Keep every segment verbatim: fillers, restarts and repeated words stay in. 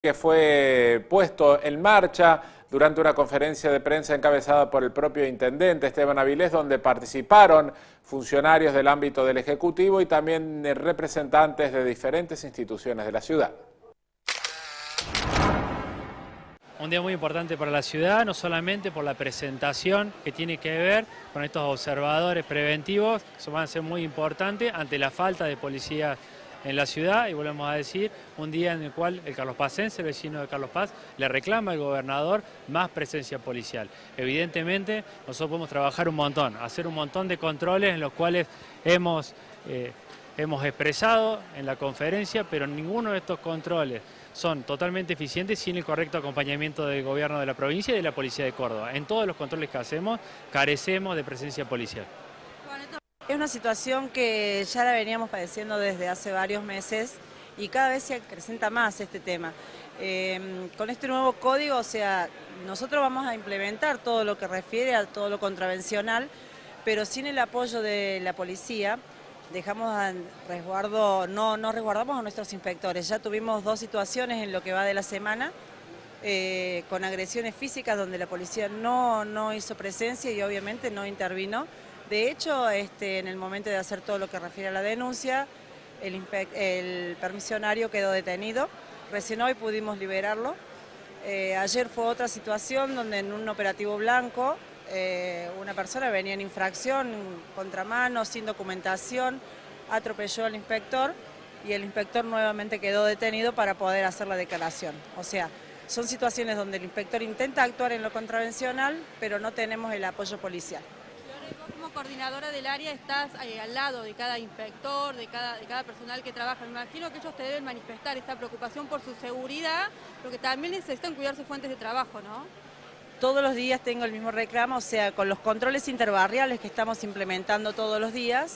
Que fue puesto en marcha durante una conferencia de prensa encabezada por el propio intendente Esteban Avilés, donde participaron funcionarios del ámbito del Ejecutivo y también representantes de diferentes instituciones de la ciudad. Un día muy importante para la ciudad, no solamente por la presentación que tiene que ver con estos observadores preventivos, que van a ser muy importantes ante la falta de policías en la ciudad, y volvemos a decir, un día en el cual el carlospacense, el vecino de Carlos Paz, le reclama al gobernador más presencia policial. Evidentemente, nosotros podemos trabajar un montón, hacer un montón de controles en los cuales hemos, eh, hemos expresado en la conferencia, pero ninguno de estos controles son totalmente eficientes sin el correcto acompañamiento del gobierno de la provincia y de la policía de Córdoba. En todos los controles que hacemos, carecemos de presencia policial. Es una situación que ya la veníamos padeciendo desde hace varios meses y cada vez se acrecenta más este tema. Eh, con este nuevo código, o sea, nosotros vamos a implementar todo lo que refiere a todo lo contravencional, pero sin el apoyo de la policía dejamos a resguardo, no, no resguardamos a nuestros inspectores. Ya tuvimos dos situaciones en lo que va de la semana, eh, con agresiones físicas donde la policía no, no hizo presencia y obviamente no intervino. De hecho, este, en el momento de hacer todo lo que refiere a la denuncia, el, el permisionario quedó detenido. Recién hoy pudimos liberarlo. Eh, ayer fue otra situación donde en un operativo blanco eh, una persona venía en infracción, contramano, sin documentación, atropelló al inspector y el inspector nuevamente quedó detenido para poder hacer la declaración. O sea, son situaciones donde el inspector intenta actuar en lo contravencional, pero no tenemos el apoyo policial. Como coordinadora del área estás eh, al lado de cada inspector, de cada, de cada personal que trabaja. Me imagino que ellos te deben manifestar esta preocupación por su seguridad, pero que también necesitan cuidar sus fuentes de trabajo, ¿no? Todos los días tengo el mismo reclamo, o sea, con los controles interbarriales que estamos implementando todos los días,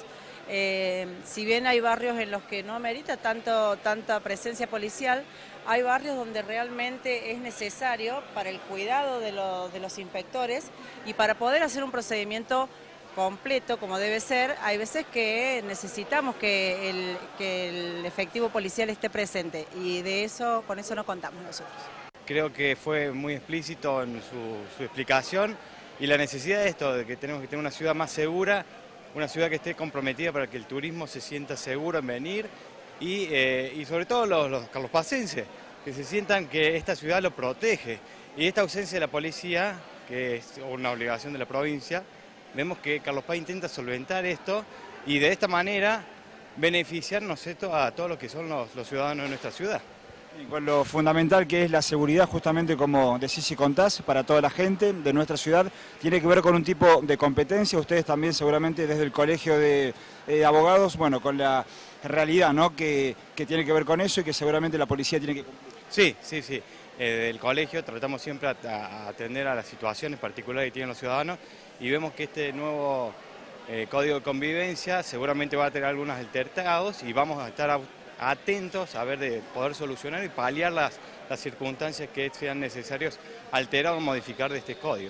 eh, si bien hay barrios en los que no amerita tanto, tanta presencia policial, hay barrios donde realmente es necesario para el cuidado de, lo, de los inspectores y para poder hacer un procedimiento completo como debe ser. Hay veces que necesitamos que el, que el efectivo policial esté presente y de eso, con eso no contamos nosotros. Creo que fue muy explícito en su, su explicación y la necesidad de esto, de que tenemos que tener una ciudad más segura, una ciudad que esté comprometida para que el turismo se sienta seguro en venir y, eh, y sobre todo los, los carlospacenses, que se sientan que esta ciudad lo protege. Y esta ausencia de la policía, que es una obligación de la provincia, vemos que Carlos Paz intenta solventar esto y de esta manera beneficiarnos esto a todos los que son los, los ciudadanos de nuestra ciudad. Y con lo fundamental que es la seguridad, justamente como decís y contás, para toda la gente de nuestra ciudad, tiene que ver con un tipo de competencia. Ustedes también seguramente desde el Colegio de eh, Abogados, bueno, con la realidad, ¿no?, que, que tiene que ver con eso y que seguramente la policía tiene que cumplir. Sí, sí, sí. Eh, del colegio tratamos siempre a, a atender a las situaciones particulares que tienen los ciudadanos y vemos que este nuevo eh, código de convivencia seguramente va a tener algunos altercados y vamos a estar a, atentos a ver de poder solucionar y paliar las, las circunstancias que sean necesarios alterar o modificar de este código.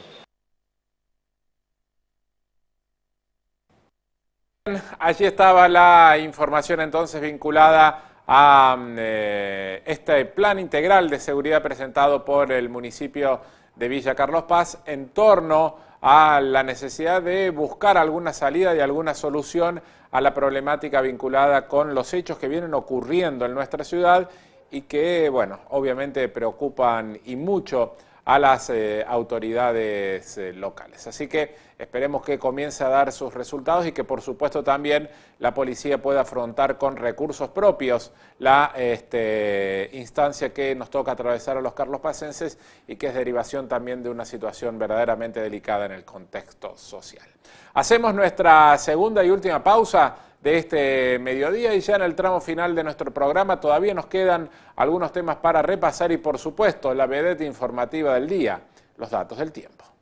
Allí estaba la información entonces vinculada a eh, este plan integral de seguridad presentado por el municipio de Villa Carlos Paz en torno a la necesidad de buscar alguna salida y alguna solución a la problemática vinculada con los hechos que vienen ocurriendo en nuestra ciudad y que, bueno, obviamente preocupan y mucho a las eh, autoridades eh, locales. Así que esperemos que comience a dar sus resultados y que por supuesto también la policía pueda afrontar con recursos propios la este, instancia que nos toca atravesar a los carlospacenses y que es derivación también de una situación verdaderamente delicada en el contexto social. Hacemos nuestra segunda y última pausa de este mediodía y ya en el tramo final de nuestro programa todavía nos quedan algunos temas para repasar y por supuesto la vedette informativa del día, los datos del tiempo.